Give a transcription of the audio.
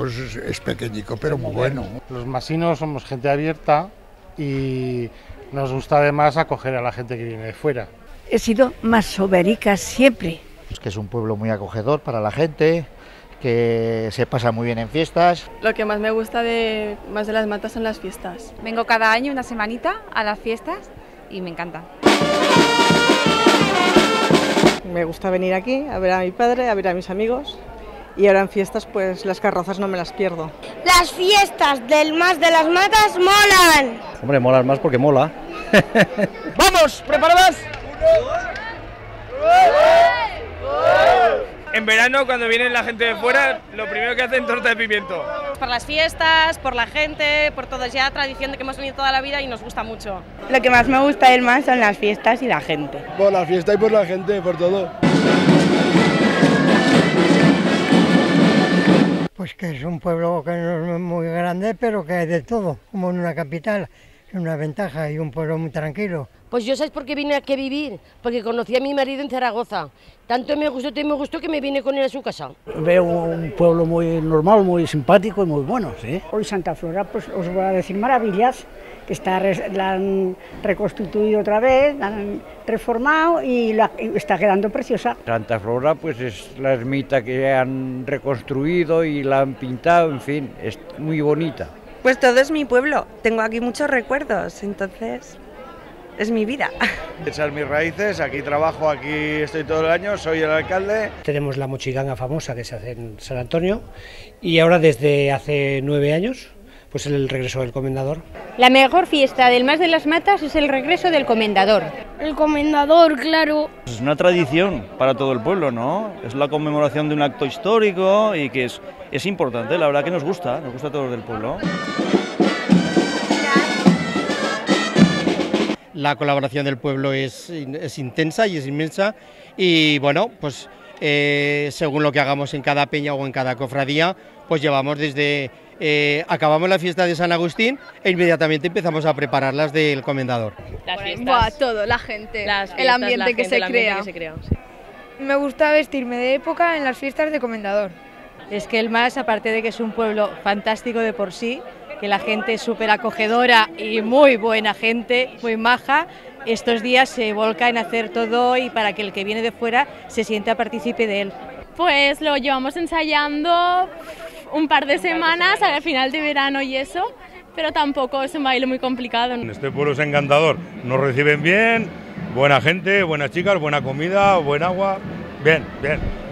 pues es pequeñico, pero muy bueno. Los masinos somos gente abierta y nos gusta además acoger a la gente que viene de fuera. He sido masoverica siempre. Pues que es un pueblo muy acogedor para la gente, que se pasa muy bien en fiestas. Lo que más me gusta más de Las Matas son las fiestas. Vengo cada año una semanita a las fiestas y me encanta. Me gusta venir aquí a ver a mi padre, a ver a mis amigos. Y ahora en fiestas, pues las carrozas no me las pierdo. Las fiestas del Mas de las Matas molan. Hombre, molan más porque mola. ¡Vamos! ¿Preparadas? En verano, cuando viene la gente de fuera, lo primero que hacen torta de pimiento. Por las fiestas, por la gente, por todo, ya tradición de que hemos venido toda la vida y nos gusta mucho. Lo que más me gusta del Mas son las fiestas y la gente. Por la fiesta y por la gente, por todo. Pues que es un pueblo que no es muy grande, pero que hay de todo, como en una capital. Es una ventaja y un pueblo muy tranquilo. Pues yo, ¿sabes por qué vine aquí a vivir? Porque conocí a mi marido en Zaragoza. Tanto me gustó que me vine con él a su casa. Veo un pueblo muy normal, muy simpático y muy bueno, ¿sí? Hoy Santa Flora, pues os voy a decir maravillas, que la han reconstituido otra vez, la han reformado y está quedando preciosa. Santa Flora, pues es la ermita que han reconstruido y la han pintado, en fin, es muy bonita. Pues todo es mi pueblo, tengo aquí muchos recuerdos, entonces es mi vida. Esas mis raíces, aquí trabajo, aquí estoy todo el año, soy el alcalde. Tenemos la mochiganga famosa que se hace en San Antonio y ahora desde hace 9 años pues el regreso del comendador. La mejor fiesta del Mas de las Matas es el regreso del comendador. El comendador, claro. Es una tradición para todo el pueblo, ¿no? Es la conmemoración de un acto histórico y que es importante, la verdad que nos gusta a todos del pueblo. La colaboración del pueblo es intensa y es inmensa y bueno, pues según lo que hagamos en cada peña o en cada cofradía, pues llevamos desde... acabamos la fiesta de San Agustín e inmediatamente empezamos a preparar las del comendador. Las fiestas, todo, la gente, las fiestas, el ambiente que se crea. Sí. Me gusta vestirme de época en las fiestas de comendador. Es que el Mas, aparte de que es un pueblo fantástico de por sí, que la gente es súper acogedora y muy buena gente, muy maja, estos días se volca en hacer todo y para que el que viene de fuera se sienta partícipe de él. Pues lo llevamos ensayando un par de semanas al final de verano y eso, pero tampoco es un baile muy complicado. Este pueblo es encantador, nos reciben bien, buena gente, buenas chicas, buena comida, buen agua, bien.